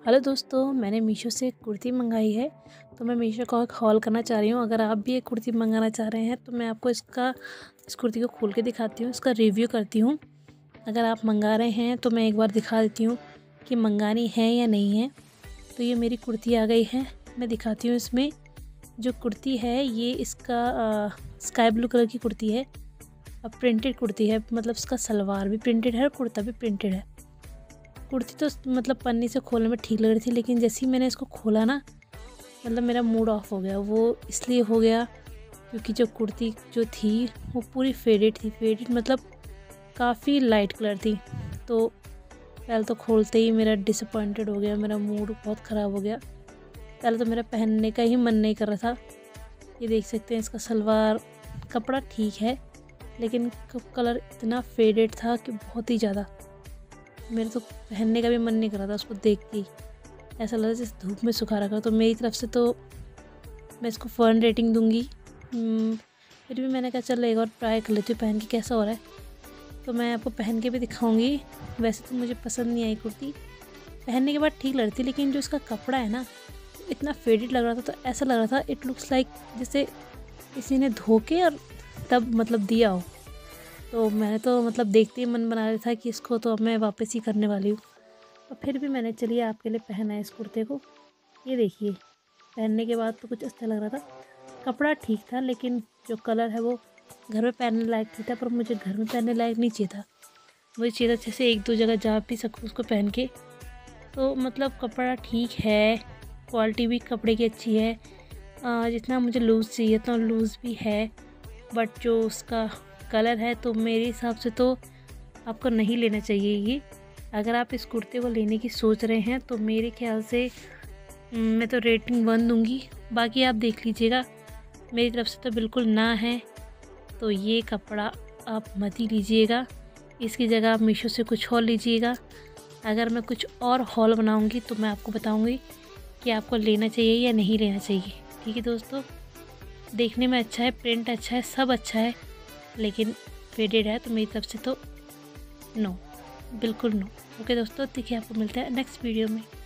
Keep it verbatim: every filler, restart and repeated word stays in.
Hello दोस्तों, मैंने मीशो से एक कुर्ती मंगाई है। तो मैं मीशो का एक हॉल करना चाह रही हूँ। अगर आप भी एक कुर्ती मंगाना चाह रहे हैं तो मैं आपको इसका इस कुर्ती को खोल के दिखाती हूँ, इसका रिव्यू करती हूँ। अगर आप मंगा रहे हैं तो मैं एक बार दिखा देती हूँ कि मंगानी है या नहीं है। तो ये मेरी कुर्ती आ गई है, मैं दिखाती हूँ। इसमें जो कुर्ती है ये इसका स्काई ब्लू कलर की कुर्ती है। अब प्रिंटेड कुर्ती है, मतलब इसका सलवार भी प्रिंटेड है और कुर्ता भी प्रिंटेड है। कुर्ती तो मतलब पन्नी से खोलने में ठीक लग रही थी, लेकिन जैसे ही मैंने इसको खोला ना, मतलब मेरा मूड ऑफ हो गया। वो इसलिए हो गया क्योंकि जो कुर्ती जो थी वो पूरी फेडेड थी। फेडेड मतलब काफ़ी लाइट कलर थी। तो पहले तो खोलते ही मेरा डिसअपॉइंटेड हो गया, मेरा मूड बहुत ख़राब हो गया। पहले तो मेरा पहनने का ही मन नहीं कर रहा था। ये देख सकते हैं, इसका सलवार कपड़ा ठीक है, लेकिन कलर इतना फेडेड था कि बहुत ही ज़्यादा मेरे तो पहनने का भी मन नहीं कर रहा था। उसको देख के ही ऐसा लग रहा जैसे धूप में सुखा रखा। तो मेरी तरफ से तो मैं इसको वन रेटिंग दूंगी। फिर भी मैंने कहा चल एक और ट्राई कर लेती हूँ पहन के कैसा हो रहा है। तो मैं आपको पहन के भी दिखाऊंगी। वैसे तो मुझे पसंद नहीं आई कुर्ती, पहनने के बाद ठीक लग रही थी, लेकिन जो इसका कपड़ा है ना इतना फेडेड लग रहा था। तो ऐसा लग रहा था इट लुक्स लाइक जैसे किसी ने धो के और तब मतलब दिया हो। तो मैंने तो मतलब देखते ही मन बना रहा था कि इसको तो अब मैं वापस ही करने वाली हूँ। और फिर भी मैंने चलिए आपके लिए पहना है इस कुर्ते को। ये देखिए, पहनने के बाद तो कुछ अच्छा लग रहा था। कपड़ा ठीक था, लेकिन जो कलर है वो घर में पहनने लायक नहीं था। पर मुझे घर में पहनने लायक नहीं चाहिए था, मुझे चाहिए था जैसे एक दो जगह जा भी सकूँ उसको पहन के। तो मतलब कपड़ा ठीक है, क्वालिटी भी कपड़े की अच्छी है। आ, जितना मुझे लूज़ चाहिए तो लूज़ भी है। बट जो उसका कलर है तो मेरे हिसाब से तो आपको नहीं लेना चाहिए ये। अगर आप इस कुर्ते को लेने की सोच रहे हैं तो मेरे ख्याल से मैं तो रेटिंग वन दूंगी। बाकी आप देख लीजिएगा, मेरी तरफ से तो बिल्कुल ना है। तो ये कपड़ा आप मत ही लीजिएगा, इसकी जगह आप मीशो से कुछ और लीजिएगा। अगर मैं कुछ और हॉल बनाऊंगी तो मैं आपको बताऊंगी कि आपको लेना चाहिए या नहीं लेना चाहिए। ठीक है दोस्तों, देखने में अच्छा है, प्रिंट अच्छा है, सब अच्छा है, लेकिन फेडेड है। तो मेरी तरफ से तो नो, बिल्कुल नो। ओके दोस्तों, देखिए आपको मिलता है नेक्स्ट वीडियो में।